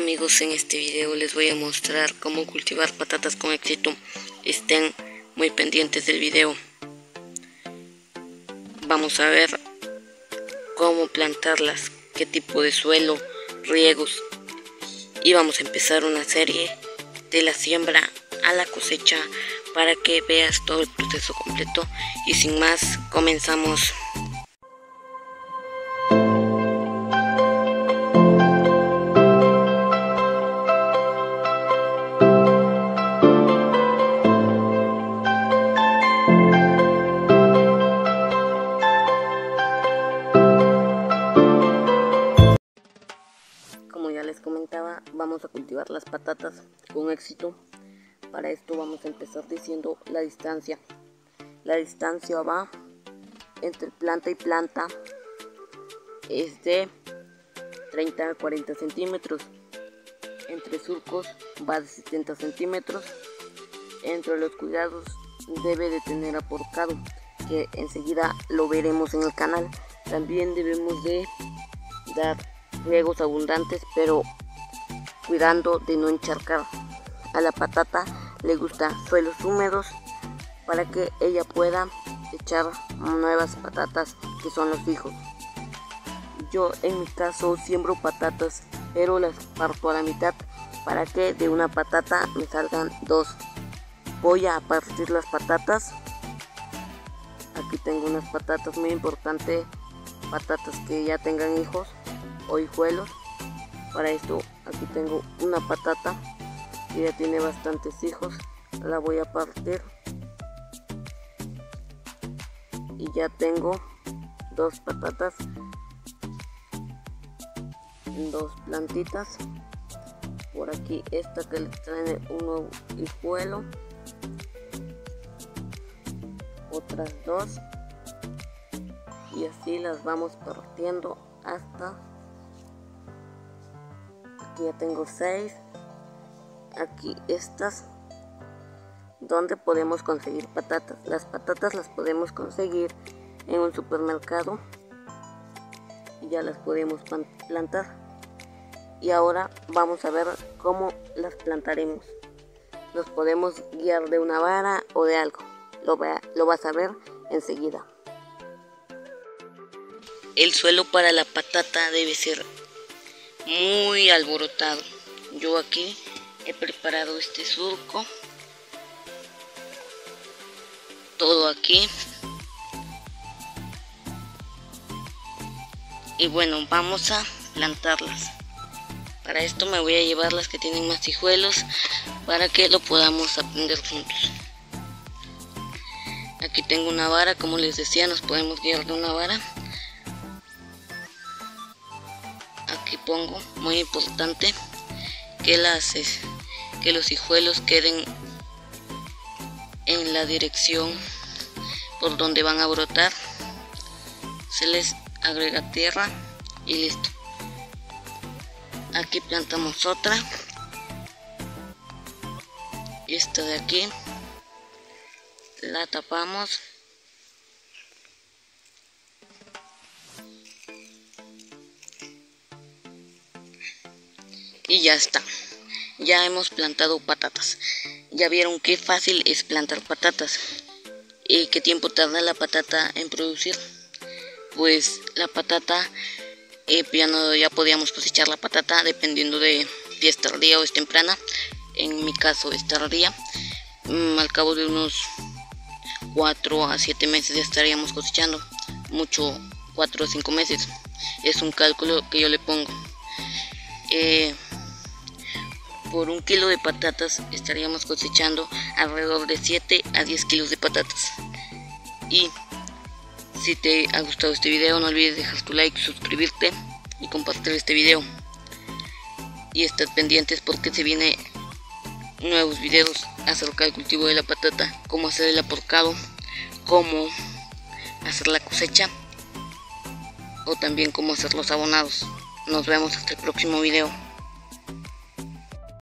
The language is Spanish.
Amigos, en este video les voy a mostrar cómo cultivar patatas con éxito. Estén muy pendientes del video. Vamos a ver cómo plantarlas, qué tipo de suelo, riegos, y vamos a empezar una serie de la siembra a la cosecha para que veas todo el proceso completo. Y sin más, comenzamos. Como ya les comentaba, vamos a cultivar las patatas con éxito. Para esto vamos a empezar diciendo la distancia. La distancia va entre planta y planta, es de 30 a 40 centímetros. Entre surcos va de 70 centímetros. Entre los cuidados debe de tener aporcado, que enseguida lo veremos en el canal. También debemos de dar riegos abundantes, pero cuidando de no encharcar. A la patata le gusta suelos húmedos para que ella pueda echar nuevas patatas, que son los hijos. Yo en mi caso siembro patatas, pero las parto a la mitad para que de una patata me salgan dos. Voy a partir las patatas. Aquí tengo unas patatas muy importantes, patatas que ya tengan hijos o hijuelos. Para esto aquí tengo una patata que ya tiene bastantes hijos, la voy a partir y ya tengo dos patatas, dos plantitas. Por aquí esta que le trae un nuevo hijuelo, otras dos, y así las vamos partiendo hasta aquí. Ya tengo 6. Aquí estas. ¿Dónde podemos conseguir patatas? Las patatas las podemos conseguir en un supermercado y ya las podemos plantar. Y ahora vamos a ver cómo las plantaremos. Los podemos guiar de una vara o de algo. Lo vas a ver enseguida. El suelo para la patata debe ser muy alborotado. Yo aquí he preparado este surco, todo aquí, y bueno, vamos a plantarlas. Para esto me voy a llevar las que tienen más hijuelos para que lo podamos aprender juntos. Aquí tengo una vara, como les decía, nos podemos guiar de una vara. Aquí pongo, muy importante, que los hijuelos queden en la dirección por donde van a brotar. Se les agrega tierra y listo. Aquí plantamos otra, esta de aquí la tapamos y ya está. Ya hemos plantado patatas. Ya vieron qué fácil es plantar patatas y qué tiempo tarda la patata en producir. Pues la patata, ya podíamos cosechar la patata dependiendo de si es tardía o es temprana. En mi caso es tardía. Al cabo de unos 4 a 7 meses ya estaríamos cosechando. Mucho 4 o 5 meses. Es un cálculo que yo le pongo. Por 1 kilo de patatas estaríamos cosechando alrededor de 7 a 10 kilos de patatas. Y si te ha gustado este video, no olvides dejar tu like, suscribirte y compartir este video. Y estad pendientes porque se vienen nuevos videos acerca del cultivo de la patata, cómo hacer el aporcado, cómo hacer la cosecha o también cómo hacer los abonados. Nos vemos hasta el próximo video.